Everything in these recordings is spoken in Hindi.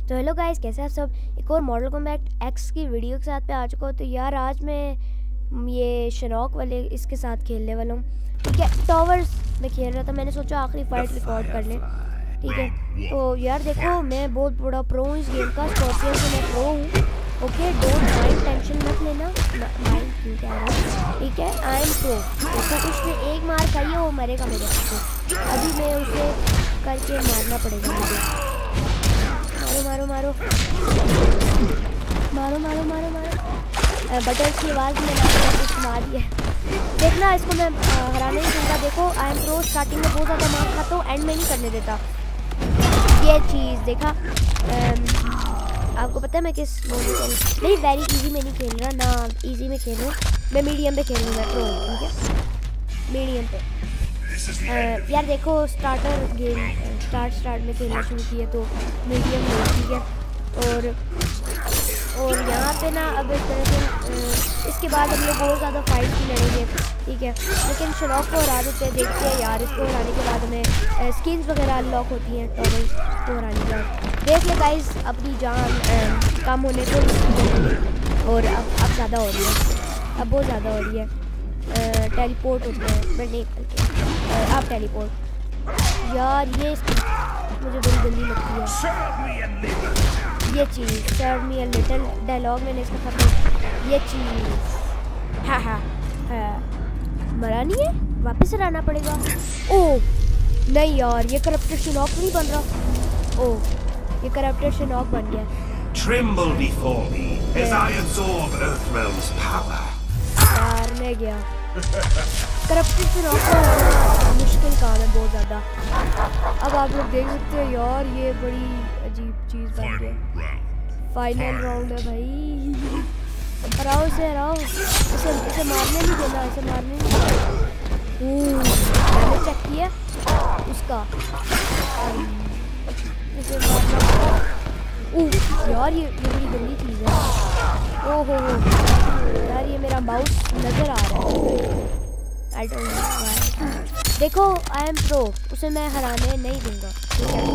तो हेलो गाइस, कैसे आप सब। एक और मॉडल कॉम्बैट एक्स की वीडियो के साथ पे आ चुका हूँ। तो यार आज मैं ये शनॉक वाले इसके साथ खेलने वाला हूँ। ठीक है, टावर्स में खेल रहा था, मैंने सोचा आखिरी फाइट रिकॉर्ड कर लें। ठीक है, तो यार देखो मैं बहुत बड़ा प्रो हूँ इस गेम का, स्कॉर्पियन से मैं प्रो हूँ। ओके, डोंट माइंड, टेंशन मत लेना, माइंड क्यों कह रहा हूँ। ठीक है, आई एम प्रो। उसका उसने एक मार खाई है, वो मरेगा मेरे हाथ से। अभी मैं उसे करके मारना पड़ेगा मुझे। मारो मारो मारो मारो मारो मारो। बटन की आवाज़ में सुना दी है। देखना, इसको मैं हराने नहीं दूंगा। देखो आई एम प्रो, स्टार्टिंग में बहुत ज़्यादा मार खाता हूँ, एंड में नहीं करने देता। ये चीज़ देखा। आपको पता है मैं किस मोड में खेल, नहीं वेरी इजी में नहीं खेल रहा ना, इजी में खेल रहा हूँ मैं, मीडियम पे खेल रहा हूँ मैं प्रो। ठीक है, मीडियम पे। यार देखो स्टार्टर गेम स्टार्ट में खेलना शुरू किया तो मीडियम में। ठीक है, और यहाँ पे ना अब इस तरह से इसके बाद हम लोग बहुत ज़्यादा फाइट भी लड़ेंगे। ठीक है, लेकिन शनॉक को हरा देते हैं। देखते हैं यार, इसको हराने के बाद हमें स्किन्स वगैरह अनलॉक होती हैं टॉवल्स को हराने के बाद। देख ले गाइस, अपनी जान कम होने को और अब ज़्यादा हो रही है, अब बहुत ज़्यादा हो रही है। टेलीपोर्ट होते हैं, मैं नहीं करते आप टेलीपोर्ट। यार ये मुझे बड़ी जल्दी लगती है ये चीज़। सर्व मी अ लिटिल डायलॉग मैंने इसका खत्म। ये चीज़ हाँ हाँ मरा नहीं है, वापस हराना पड़ेगा। ओह नहीं यार, ये करप्टेड शनॉक नहीं बन रहा। ओह ये करप्टेड शनॉक बन गया। Tremble before me as I absorb Earthrealm's power. यार मैं गया। करप्टेड शनॉक का मुश्किल काम है बहुत ज़्यादा। अब आप लोग देख सकते हो यार, ये बड़ी अजीब चीज़ बन गई। फाइनल राउंड है भाई, हराओ इसे, हराओ इसे मारने नहीं देना, इसे मारने नहीं देना। मैंने चेक किया उसका, इसे मारना। यार ये बड़ी गंदी चीज़ है। ओहो यार, ये मेरा माउस नज़र आ रहा है। I don't know why. देखो आई एम प्रो, उसे मैं हराने नहीं दूंगा। ठीक है,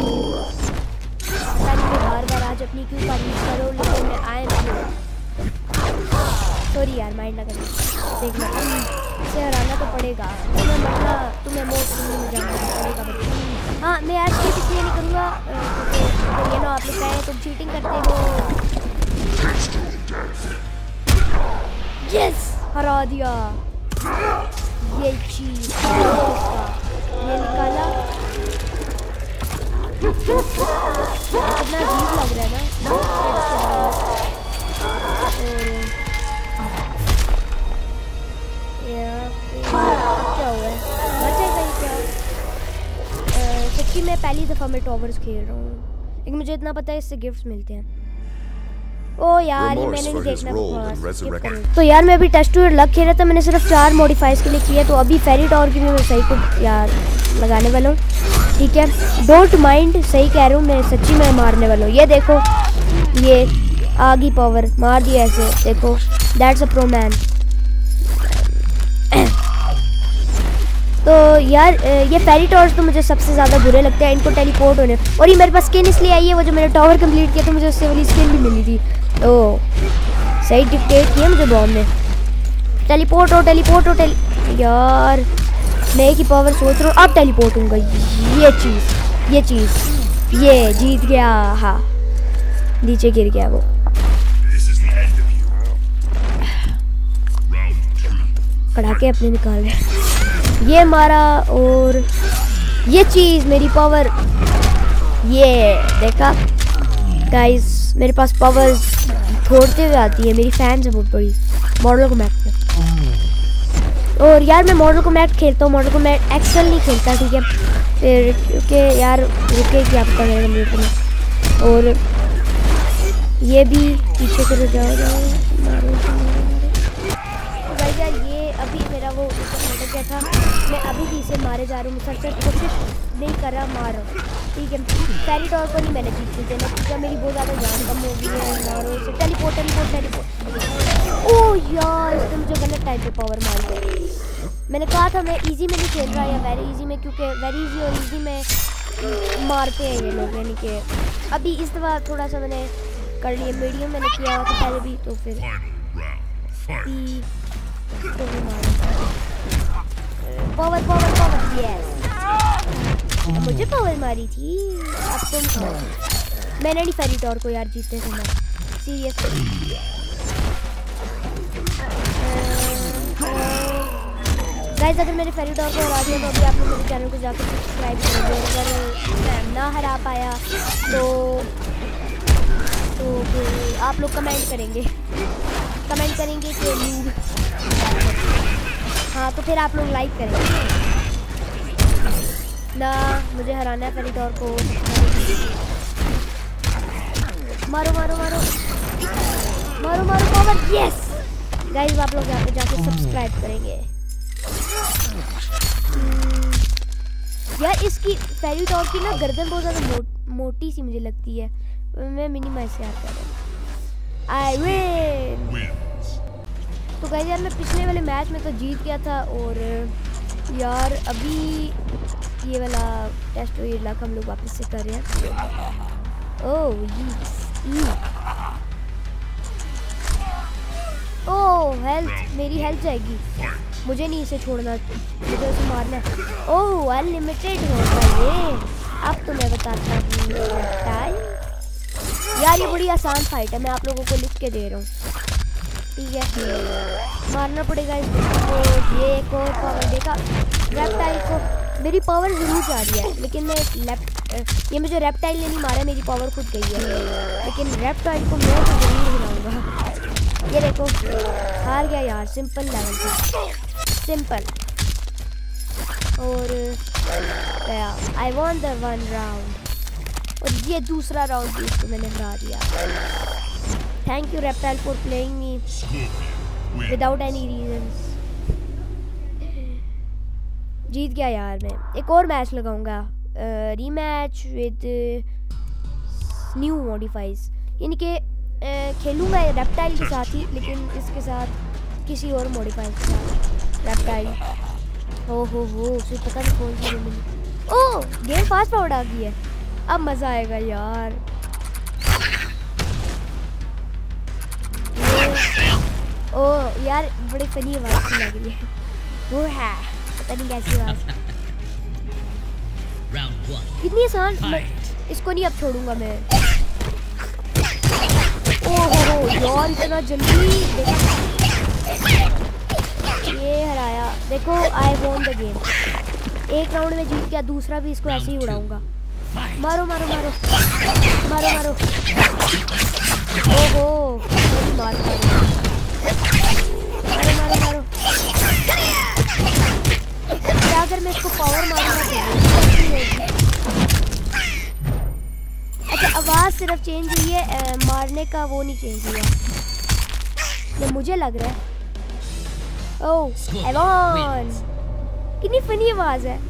बार बार आज अपनी क्यों तारीफ करो, लेकिन मैं आई एम प्रो। सॉरी यार, माइंड ना करना। देखना इसे हराना तो पड़ेगा, तुम्हें मरना, तुम्हें मौत में जाना पड़ेगा। हाँ मैं आज चीट इसलिए नहीं करूँगा तो ये ना आप लोग कहें तुम चीटिंग करते हो। यस, हरा दिया। ये चीज ये निकाला, कितना अजीब लग रहा है ना। क्या हुआ है, बचेगा ही क्या। सच्ची मैं पहली दफ़ा मैं टॉवर्स खेल रहा हूँ, लेकिन मुझे इतना पता है इससे गिफ्ट्स मिलते हैं। ओ यार ये मैंने नहीं देखना। तो यार मैं अभी टेस्ट टू लग खेल रहा था, मैंने सिर्फ 4 मॉडिफाइज के लिए किया। तो अभी फेरी टॉवर की भी मैं सही को यार लगाने वाला हूँ। ठीक है, डोंट माइंड, सही कह रहा हूँ मैं, सच्ची मैं मारने वाला हूँ। ये देखो, ये आगी पावर मार दिया ऐसे, देखो दैट्स अ प्रो मैन। तो यार ये फेरी टॉवर्स तो मुझे सबसे ज़्यादा बुरे लगते हैं, इनको टेलीपोर्ट होने। और ये मेरे पास स्किन इसलिए आई है, वो जो मैंने टावर कंप्लीट किया तो मुझे उससे वाली स्किन भी मिली थी। तो सही डिक्टेट किया मुझे बॉम ने। टेलीपोर्ट हो यार मैं एक ही पावर सोच रहा हूँ, अब टेलीपोर्ट होऊंगा। ये चीज़ ये जीत गया। हाँ नीचे गिर गया वो। कड़ाके अपने निकाल रहे, ये मारा। और ये चीज़ मेरी पावर, ये देखा गाइस, मेरे पास पावर छोड़ते हुए आती है। मेरी फैंस है बहुत बड़ी मॉडल कॉम्बैट में। और यार मैं मॉडल कॉम्बैट खेलता हूँ, मॉडल कॉम्बैट एक्सेल नहीं खेलता। ठीक है, फिर क्योंकि यार रुके क्या पता मेरे कंप्यूटर में। और ये भी पीछे से जाओ। भाई यार ये अभी मेरा वो ऊपर गया था, मैं अभी भी इसे मारे जा रहा हूँ, सर कोशिश नहीं कर रहा, मार रहा हूँ। ठीक है, फेरी टॉवर को नहीं मैंने जीतने देना, क्योंकि मेरी बहुत ज़्यादा जान कम हो गई है। मारो इसे, टेलीपोर्ट। ओह यार इसने मुझे गलत टाइम पे पावर मार दिया। मैंने कहा था मैं इजी में नहीं खेल रहा या वेरी इजी में, क्योंकि वेरी इजी और इजी में मारते हैं ये लोग, यानी कि अभी इस दफ़ा थोड़ा सा मैंने कर लिया, मीडियम मैंने किया था पहले भी, तो फिर तो भी पावर पावर पावर यस, मुझे पावर मारी थी। अब तुम खाओ। मैंने नहीं फेरिटोर को यार जीतने से मैं सीरियसली। गाइस अगर मैंने फेरिटोर को हरा दिया तो अभी आप लोग मेरे चैनल को जाकर सब्सक्राइब करेंगे। अगर मैं ना हरा पाया तो फिर आप लोग कमेंट करेंगे कि हाँ, तो फिर आप लोग लाइक करेंगे ना। मुझे हराना है फेरिटोर को। मारो मारो मारो मारो मारो पावर यस। गाइस आप लोग यहाँ पे जाके सब्सक्राइब करेंगे। यार इसकी फेरिटोर की ना गर्दन बहुत ज़्यादा मोटी सी मुझे लगती है। मैं मिनिमाइज से आता हूँ। I win. तो गाइस यार मैं पिछले वाले मैच में तो जीत गया था, और यार अभी ये वाला टेस्ट और ये लाख हम लोग वापस से कर रहे हैं। ओह हेल्थ, मेरी हेल्थ जाएगी। मुझे नहीं इसे छोड़ना, मुझे इसे मारना है। ओह अनलिमिटेड होगा ये। अब तो मैं बताता हूँ यार, ये बड़ी आसान फाइट है, मैं आप लोगों को लिख के दे रहा हूँ, ठीक है। मारना पड़ेगा इसको। ये एक और पावर देखा रेप्टाइल को। मेरी पावर ज़रूर जा रही है, लेकिन मैं ये मुझे रेप्टाइल ने नहीं मारा, मेरी पावर खुद गई है। लेकिन रेप्टाइल को मैं तो ज़रूर हिलाऊंगा। ये देखो हार गया यार, सिंपल लेवल था, सिंपल। और आई वॉन द 1 राउंड, और ये दूसरा राउंड भी इसको मैंने हरा दिया। Thank you Reptile for playing me without any reasons. जीत गया यार मैं। एक और मैच लगाऊंगा, रीमैच विद न्यू मॉडिफाइज, यानी कि खेलूँगा रेप्टाइल के साथ ही, लेकिन इसके साथ किसी और मॉडिफाइज के साथ। रेप्टाइल हो उसे पता नहीं कौन सी मिली। ओह गेम फास्ट फॉरवर्ड आ गई है, अब मज़ा आएगा यार। ओह यार बड़ी फनी आवाज़ सी लग रही है, वो है पता नहीं कैसी आवाज़। इतनी आसान, इसको नहीं अब छोड़ूंगा मैं। ओह यार इतना जल्दी, ये हराया। देखो आई वॉन द गेम। एक राउंड में जीत गया, दूसरा भी इसको ऐसे ही उड़ाऊंगा। मारो मारो मारो मारो मारो। ओहो मार मारो मारो मारो। क्या अगर मैं इसको पावर मारूंगा? अच्छा आवाज़ सिर्फ चेंज हुई है, मारने का वो नहीं चेंज हुआ, ये मुझे लग रहा है। ओह एवॉन, कितनी फनी आवाज़ है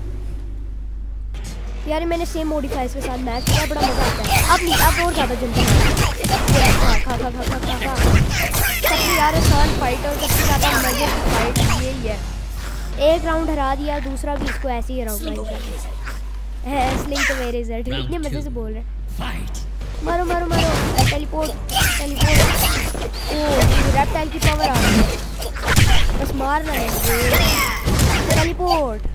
यार। मैंने सेम मॉडिफाइज के साथ मैच किया, बड़ा मज़ा आता है। अब नहीं, अब और ज़्यादा जल्दी खा सबसे यार आसान फाइट और सबसे ज़्यादा मजे की फाइट यही है। एक राउंड हरा दिया, दूसरा भी इसको ऐसे ही हराऊंगा। स्लिंग तो मेरे रिजल्ट इतने मज़े से बोल रहे हैं। मारो मारो मारो। Teleport teleport. ओह रेप्टाइल की पावर आ रही है, बस मारना है। Teleport.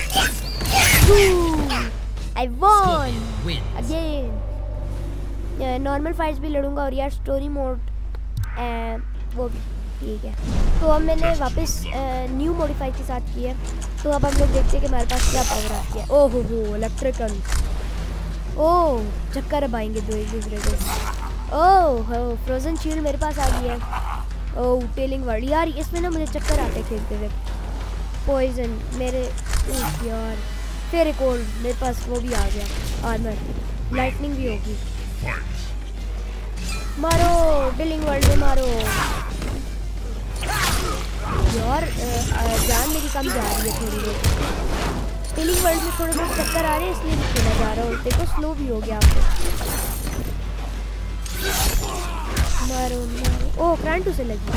I won again। Normal fights भी लड़ूंगा, और यार स्टोरी मोड वो भी ठीक है। तो अब मैंने वापस न्यू मॉडिफाई के साथ किया, तो अब हम लोग देखते हैं कि हमारे पास क्या पावर आती है। ओह हो इलेक्ट्रिकल। ओह चक्कर अब आएंगे दो एक दूसरे को। ओह हो फ्रोजन शील्ड मेरे पास आ गई है। ओह टेलिंग वर्ड, यार इसमें ना मुझे चक्कर आते खेलते हुए। पॉइजन मेरे यार, फिर एक और मेरे पास वो भी आ गया आर्मर, लाइटनिंग भी होगी। मारो डिलिंग वर्ल्ड में मारो यार। जान मेरी कम जा रही है थोड़ी बहुत। डिलिंग वर्ल्ड में थोड़े बहुत चक्कर आ रहे हैं, इसलिए नहीं खेला जा रहा हूँ। देखो स्लो भी हो गया आपको। मारो मारो। ओह करंट उसे लगी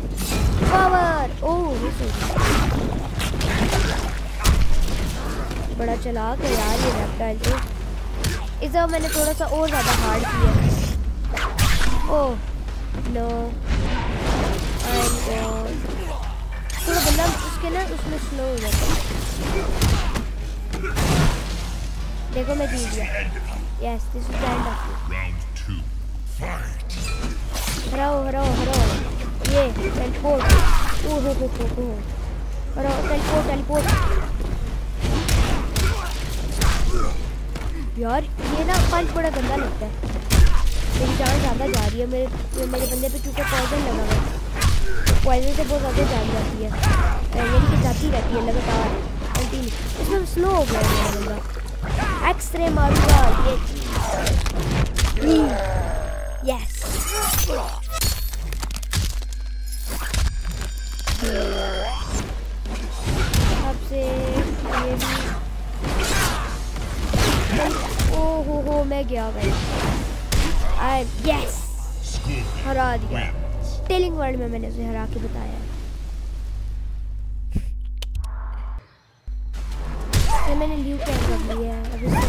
पावर। ओह बड़ा चालाक है यार ये रेप्टाइल तो। इस दफ़ा मैंने थोड़ा सा और ज़्यादा हार्ड किया। ओह नो थोड़ा बंदा उसके ना उसमें स्लो हो जाता है। देखो मैं जीत गया। Yes this is the end of हराओ हराओ हराओ ये टेलीपोर्ट। ओह हो हराओ टेलीपोर्ट टेलीपोर्ट। यार ये ना पंच बड़ा गंदा लगता है। मेरी जान ज़्यादा जा रही है मेरे बंदे पे क्योंकि पॉइजन लगा हुआ है। पॉइजन से बहुत ज़्यादा जान जाती है यानी कि जाती रहती है लगातार कंटिन्यू। इसमें स्लो हो गया मेरा बंदा। एक्सरे मारूंगा ये यस अब से ये भी ओह हो मैं गया भाई। यस हरा दिया। टेलिंग वर्ल्ड में मैंने उसे हरा के बताया। ये मैंने ल्यू कैन कर लिया है। अब इससे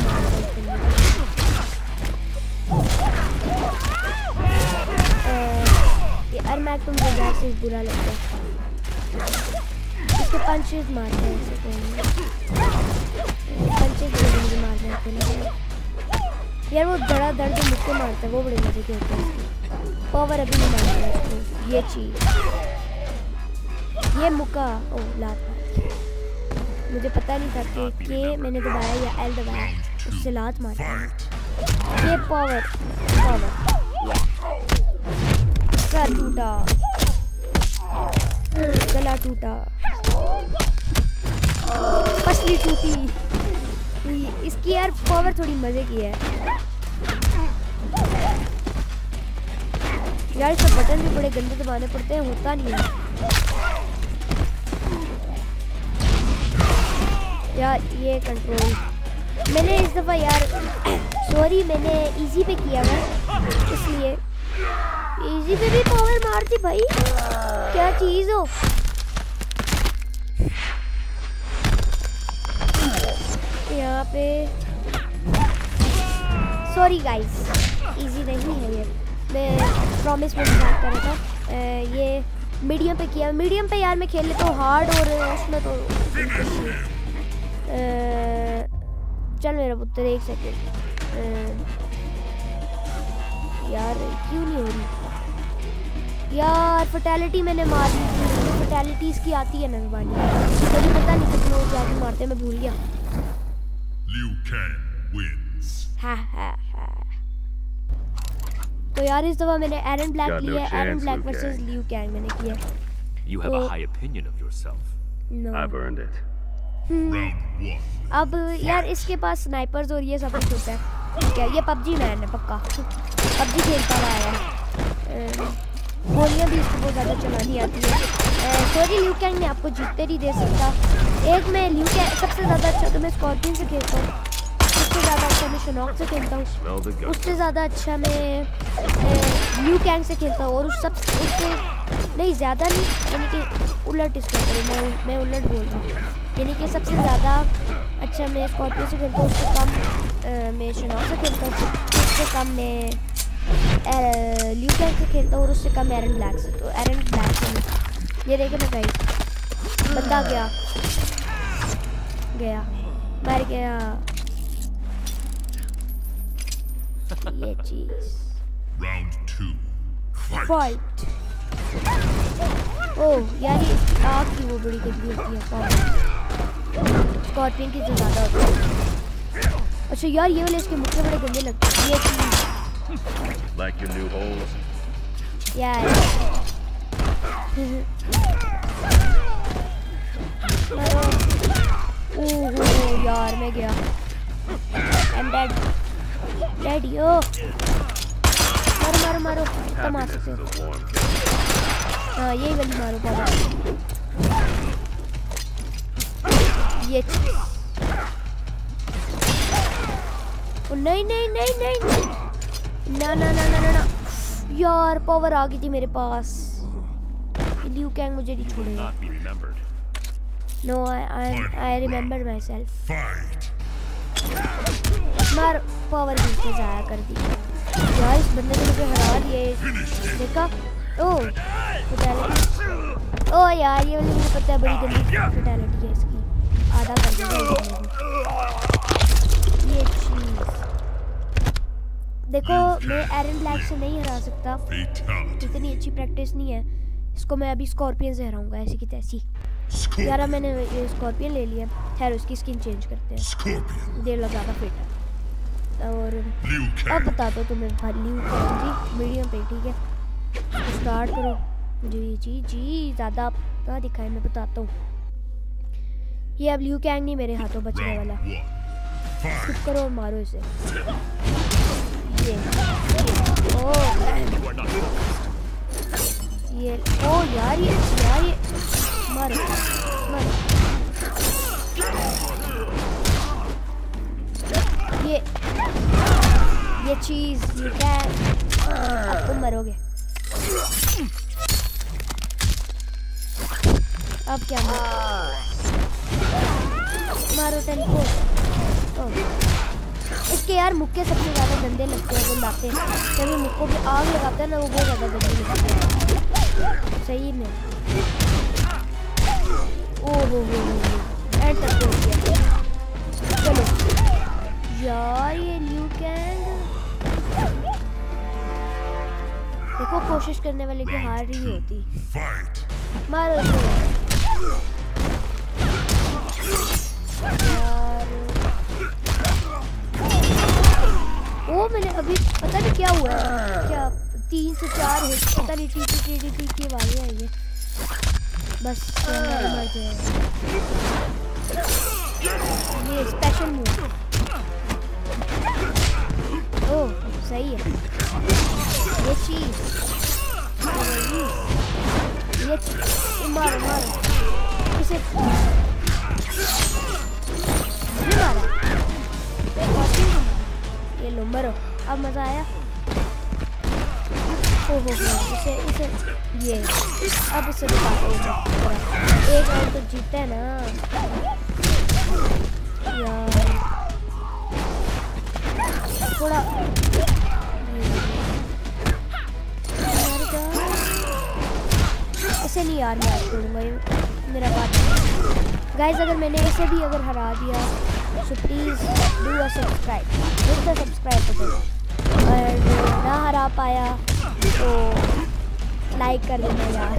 ये अरमैक तो मुझे बहुत से बुरा लगता है। इसके पंचेस मारते हैं ऐसे पंचेस मुझे मारते हैं यार। वो बड़ा दर्द मुक्के मारता है वो बड़े मजे के होते हैं। पावर अभी नहीं मारता है इसको। ये चीज़ ये मुक्का ओह लात मुझे पता नहीं था कि मैंने दबाया या एल दबाया उससे लात मारता है। ये पावर पावर सर टूटा गला टूटा पसली टूटी। इसकी यार पावर थोड़ी मजे की है यार। इसका बटन भी बड़े गंदे दबाने पड़ते हैं होता नहीं है यार। ये कंट्रोल मैंने इस दफ़ा यार सॉरी मैंने इजी पे किया हुआ इसलिए इजी पे भी पावर मारती भाई क्या चीज़ हो। यहाँ पे सॉरी गाइस इजी नहीं है ये। मैं प्रॉमिस में बात कर रहा था। ये मीडियम पे किया। मीडियम पे यार मैं खेल लेता हूँ हार्ड और उसमें तो चल मेरा पुत्र एक सेकेंड यार क्यों नहीं हो रही यार। फर्टैलिटी मैंने मार दी थी। फर्टैलिटीज़ की आती है ना ज़बानी मुझे पता नहीं कितने लोग जाके मारते मैं भूल गया। तो यार इस दफ़ा मैंने एरन ब्लैक लिया। Erron Black versus Liu Kang मैंने किया। You have a high opinion of yourself. No. I've earned it. अब यार इसके पास स्नाइपर्स और ये सब कुछ होता है ठीक है। ये पबजी मैन है पक्का पबजी खेलता रहा है। गोलियाँ भी इसको बहुत ज़्यादा चलानी आती है। सॉरी ल्यू कैंग मैं आपको जीतते नहीं दे सकता। एक मैं ल्यू कैंग सबसे ज़्यादा अच्छा तो मैं स्कॉर्पियन से खेलता हूँ। उससे ज़्यादा अच्छा मैं शनॉक से खेलता हूँ। उससे ज़्यादा अच्छा मैं ल्यू कैंग से खेलता हूँ और उससे नहीं ज़्यादा नहीं यानी कि उलट इसका मैं उलट बोल रहा हूँ यानी कि सबसे ज़्यादा अच्छा मैं स्कॉर्पियो से खेलता हूँ। उससे कम मैं शनॉक से खेलता हूँ। उससे कम मैं ल्यू कैंग से खेलता हूँ और उससे कम एरन ब्लैक से। तो एरन ब्लैक से ये देखे मैं गाइस बंदा गया मर गया ये चीज़ फाइट। ओह यार ये आग की वो बड़ी गंदी होती है स्कॉर्पियन की जो ज़्यादा होती है। अच्छा यार ये वाले इसके मुक्के बड़े गंदे लगते हैं। ये चीज़ Like your new holes. यार ओह यार मैं गया। I'm dead yo मारो मार सकते हो। हाँ यही वाली मारो पापा ये नहीं ना यार पावर आ गई थी मेरे पास। ल्यू कैंग मुझे नहीं छोड़ेगा। No, I remember myself. मार पावर भी से जाया कर दी यार, इस बंदे ने मुझे हरा दिया। देखा ओह फैटेलिटी, ओह यार ये वाली मुझे पता है बड़ी गंदी फैटेलिटी है इसकी, आधा कर दिया ये चीज। देखो मैं एरन ब्लैक से नहीं हरा सकता, इतनी अच्छी प्रैक्टिस नहीं है इसको, मैं अभी स्कॉर्पियन से हराऊंगा ऐसी की तैसी। यार मैंने ये स्कॉर्पियन ले लिया, खैर उसकी स्किन चेंज करते हैं, देर लग ज़्यादा फिट है। और अब बताता हूँ तुम्हें ल्यू कैंग मीडियम पे, ठीक है स्टार्ट करो। जी जी जी ज़्यादा क्या दिखाए मैं बताता हूँ। ये अब ल्यू कैंग नहीं मेरे हाथों बचने वाला, स्किप करो और मारो इसे। ये ओ यार ये मारो मारो ये चीज ये क्या है, अब तुम मरोगे। अब क्या मारो टेलीपोर्ट। इसके यार मुक्के सबसे ज़्यादा गंदे लगते हैं, गुंडाते हैं जब वो मुक्कों पे आग लगाता है ना, वो बहुत ज़्यादा गंदे लगते हैं सही में। ओहो एंड तक हो गया। चलो यार ये ल्यू कैंग देखो, कोशिश करने वाले की हार नहीं होती। मारो यार। ओ मैंने अभी पता नहीं क्या हुआ है, क्या 3 से 4 हिट पता नहीं टी की आवाज़ें आई है बस। मर जाए ये स्पेशल मूव। ओह सही है ये चीज, ये मारो मारो इसे, मारा ये लो मरो। अब मजा आया। ओहो इसे ये अब इसे दिखाता हूँ, एक राउंड तो जीता है ना यार। थोड़ा इसे नहीं यार मैं छोड़ूंगा मेरा बात। गाइस अगर मैंने इसे भी अगर हरा दिया so please do a subscribe, hit the subscribe button। और ना हरा पाया तो लाइक कर देना यार।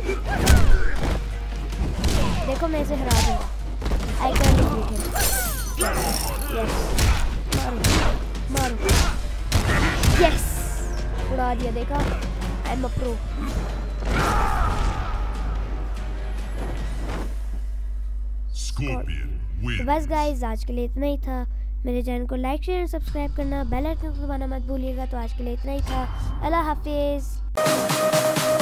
देखो मैं इसे हरा दूँगा, I can defeat him. Yes मारो मारो, यस उड़ा दिया। देखा आई एम अ प्रो। तो बस गाइस आज के लिए इतना ही था। मेरे चैनल को लाइक शेयर सब्सक्राइब करना, बेल आइकन को दबाना मत भूलिएगा। तो आज के लिए इतना ही था। अल्लाह हाफिज़।